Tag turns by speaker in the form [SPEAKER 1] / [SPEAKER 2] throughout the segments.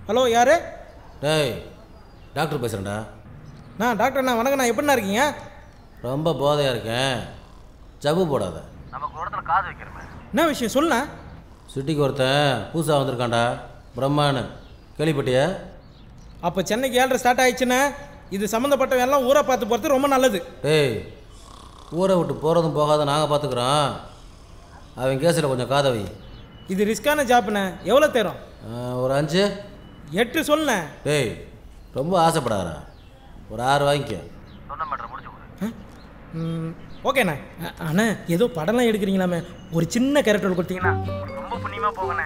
[SPEAKER 1] Hello யார்?
[SPEAKER 2] டேய் doctor பேசுகிறேன்டா.
[SPEAKER 1] டாக்டர்ண்ணா வணக்கண்ணா, எப்படிண்ணா இருக்கீங்க?
[SPEAKER 2] ரொம்ப போதையாக இருக்கேன், ஜபு போடாத.
[SPEAKER 3] நமக்கு ஒரு இடத்துல காது வைக்கிறமே.
[SPEAKER 1] என்ன விஷயம் சொல்லுண்ணா?
[SPEAKER 2] சிட்டிக்கு ஒருத்தன் புதுசாக வந்திருக்கான்டா, பிரம்மான்னு. கேள்விப்பட்டியா?
[SPEAKER 1] அப்போ சென்னைக்கு 7:30 ஸ்டார்ட் ஆயிடுச்சுன்னா இது சம்மந்தப்பட்டவங்க எல்லாம் ஊரை பார்த்து போகிறது ரொம்ப நல்லது.
[SPEAKER 2] டேய் ஊரை விட்டு போகிறதும் போகாத நாங்கள் பார்த்துக்குறோம். அவன் கேஸில் கொஞ்சம் காதவி.
[SPEAKER 1] இது ரிஸ்கான ஜாப்புண்ணே. எவ்வளோ தேரும்?
[SPEAKER 2] ஒரு 5
[SPEAKER 1] 8 சொல்லுண்ணே.
[SPEAKER 2] டேய் ரொம்ப ஆசைப்படாதா, ஒரு 6 வாங்கிக்க.
[SPEAKER 3] சொன்ன மேட்டரை முடிச்சு கொடு.
[SPEAKER 1] ஓகேண்ணே. அண்ணா ஏதோ படம்லாம் எடுக்கிறீங்களாமே, ஒரு சின்ன கேரக்டர் கொடுத்தீங்கன்னா
[SPEAKER 3] ரொம்ப புண்ணியமாக போகண்ணே.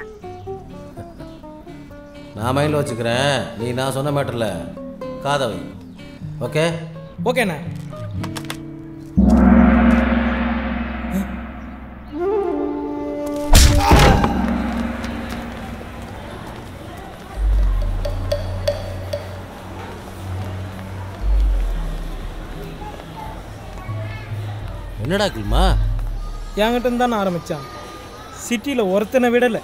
[SPEAKER 2] நான் மைண்டில் வச்சுக்கிறேன், நீ நான் சொன்ன மேட்டரில் காதவை. ஓகே
[SPEAKER 1] ஓகேண்ணே.
[SPEAKER 2] என்னடா கில்மா?
[SPEAKER 1] என்கிட்ட இருந்தானே ஆரம்பித்தான், சிட்டியில் ஒருத்தனை விடலை.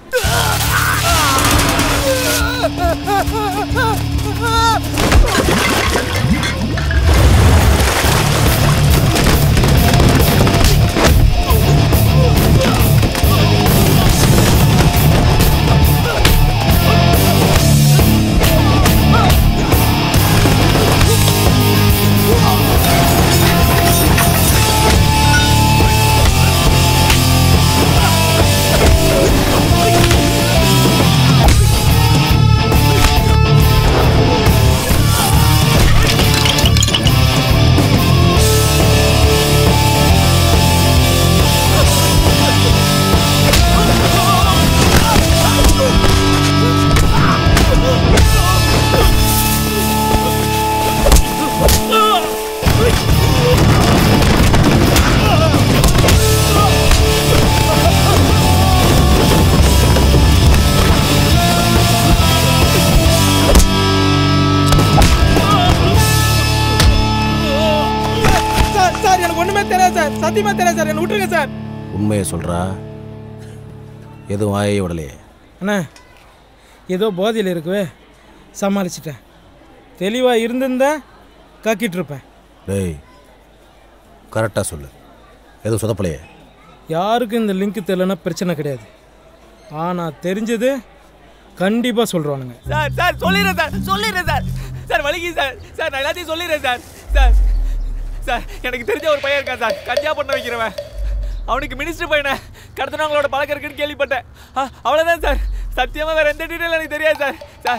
[SPEAKER 1] சத்தியமா தெரியாது சார், என்ன விட்டுருங்க சார்.
[SPEAKER 2] உண்மையை சொல்கிறா? எதுவும் வாயை விடலையே?
[SPEAKER 1] அண்ணா ஏதோ போதையில் இருக்குவே, சமாளிச்சிட்டேன். தெளிவாக இருந்திருந்தா கக்கிட்டு இருப்பேன்.
[SPEAKER 2] டேய் கரெக்டாக சொல்லு, எதுவும் சொதப்பலையே?
[SPEAKER 1] யாருக்கும் இந்த லிங்க் தெரியலன்னா பிரச்சனை கிடையாது, ஆனால் தெரிஞ்சது கண்டிப்பாக சொல்கிறானுங்க.
[SPEAKER 4] சார் சார் சொல்லிடுறேன் சார், சொல்லிடுறேன் சார். சார் வலிக்கு சார், சார் நான் எல்லாத்தையும் சொல்லிடுறேன் சார். சார் சார் எனக்கு தெரிஞ்ச ஒரு பையன் இருக்கான் சார், கஞ்சா பண்ண வைக்கிறவன். அவனுக்கு மினிஸ்டர் பையனை கடத்தினவங்களோட பழக்கம் இருக்குன்னு கேள்விப்பட்டேன். அவ்வளோதான் சார், சத்தியமாக வேறு எந்த டீட்டெயில் எனக்கு தெரியாது சார். சார்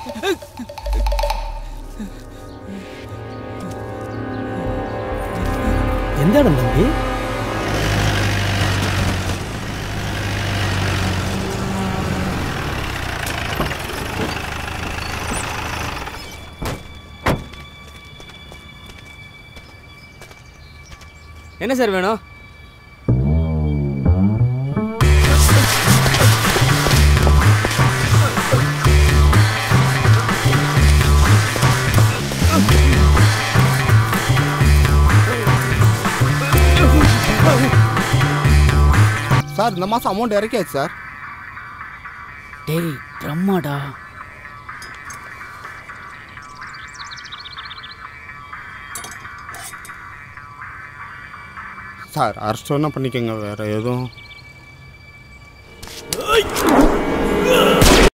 [SPEAKER 1] எந்த இடம் தம்பி?
[SPEAKER 4] என்ன சார் வேணும்?
[SPEAKER 5] சார் இந்த மாதம் அமௌண்ட் இறக்கியாச்சு சார்.
[SPEAKER 4] டேய் பிரம்மாடா.
[SPEAKER 5] சார் அரெஸ்ட் ஒன்றா பண்ணிக்கோங்க, வேறு எதுவும்